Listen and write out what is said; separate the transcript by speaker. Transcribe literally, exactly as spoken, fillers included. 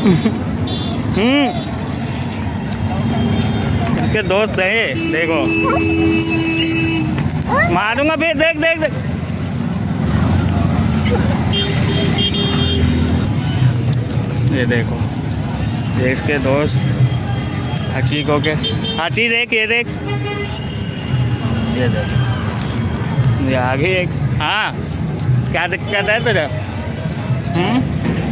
Speaker 1: हम्म इसके दोस्त है, देखो मारूंगा फिर, देख देख देख। ये देखो, ये इसके दोस्त हाची को के। हाची देख, ये देख, ये देख, ये आगे एक। हाँ क्या दिक्कत है तुझे? हम्म